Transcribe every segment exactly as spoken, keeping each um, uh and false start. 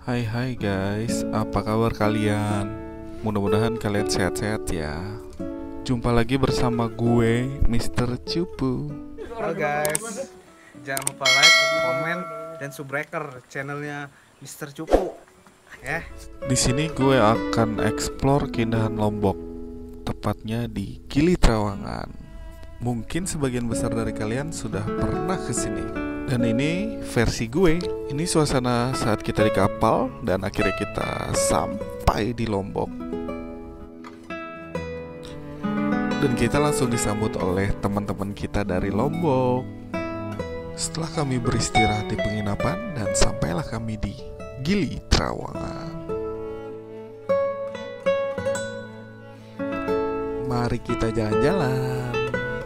Hai hai guys, apa kabar kalian? Mudah-mudahan kalian sehat-sehat ya. Jumpa lagi bersama gue, Mister Cupu. Halo guys, jangan lupa like, komen, dan subbreaker channelnya Mister Cupu. Ya. Di sini gue akan explore keindahan Lombok, tepatnya di Gili Trawangan. Mungkin sebagian besar dari kalian sudah pernah ke sini. Dan ini versi gue. Ini suasana saat kita di kapal dan akhirnya kita sampai di Lombok. Dan kita langsung disambut oleh teman-teman kita dari Lombok. Setelah kami beristirahat di penginapan dan sampailah kami di Gili Trawangan. Mari kita jalan-jalan.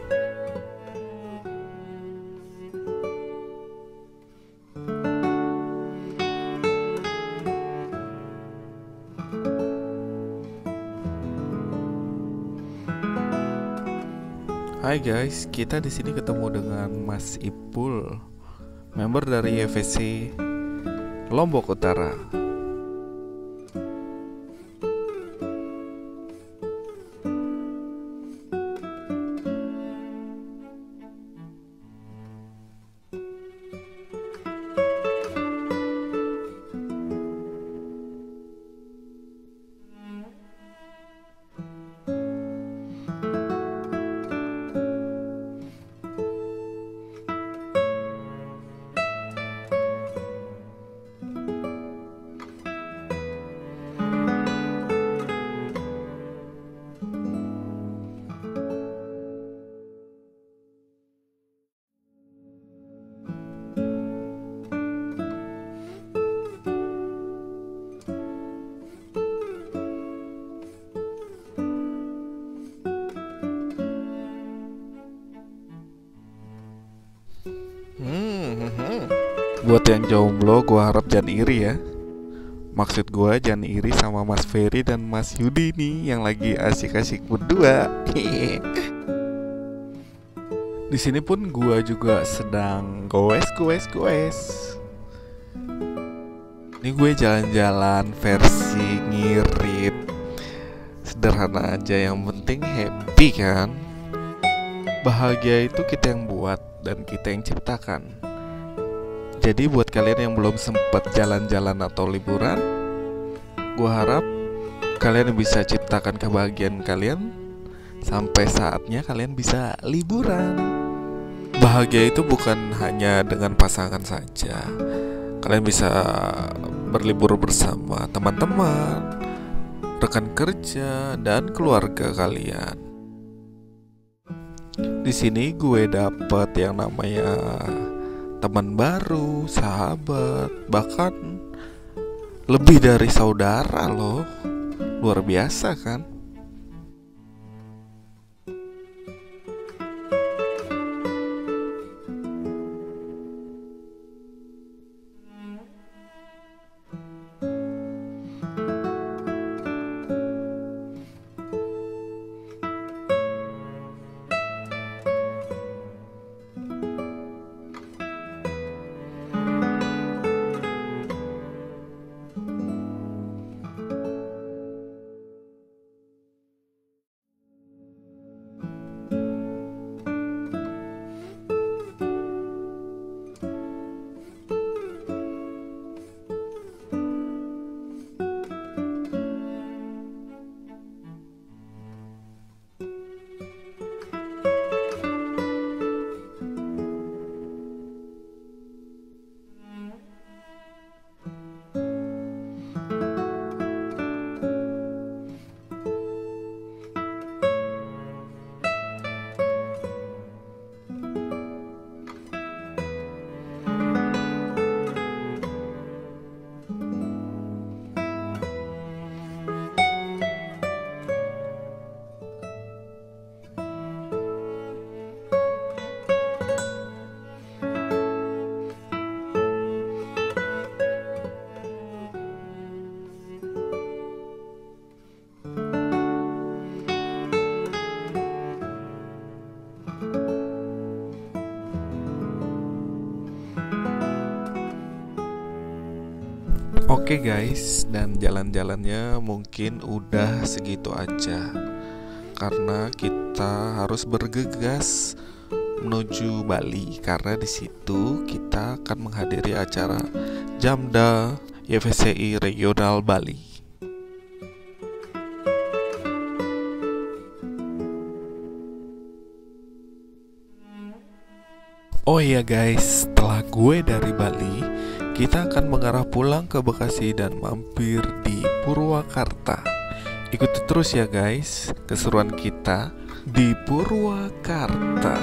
Hai guys, kita di sini ketemu dengan Mas Ipul, member dari F S C Lombok Utara. Hmm, hmm, hmm. Buat yang jomblo, gue harap jangan iri ya. Maksud gue jangan iri sama Mas Ferry dan Mas Yudi nih yang lagi asik-asik berdua. Di sini pun gue juga sedang goes goes goes. Ini gue jalan-jalan versi ngirit, sederhana aja, yang penting happy kan. Bahagia itu kita yang buat dan kita yang ciptakan. Jadi buat kalian yang belum sempat jalan-jalan atau liburan, gua harap kalian bisa ciptakan kebahagiaan kalian sampai saatnya kalian bisa liburan. Bahagia itu bukan hanya dengan pasangan saja. Kalian bisa berlibur bersama teman-teman, rekan kerja, dan keluarga kalian. Di sini gue dapet yang namanya teman baru, sahabat, bahkan lebih dari saudara loh. Luar biasa kan? Oke guys, dan jalan-jalannya mungkin udah segitu aja karena kita harus bergegas menuju Bali karena di situ kita akan menghadiri acara Jamda Y V C I Regional Bali. Oh iya guys, setelah gue dari Bali, kita akan mengarah pulang ke Bekasi dan mampir di Purwakarta. Ikuti terus ya guys, keseruan kita di Purwakarta.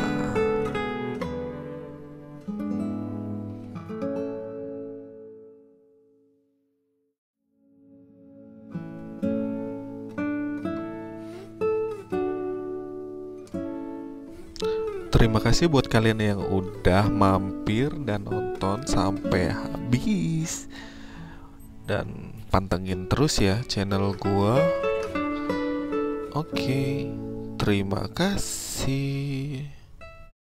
Terima kasih buat kalian yang udah mampir dan nonton sampai habis. Dan pantengin terus ya channel gua. Oke, terima kasih.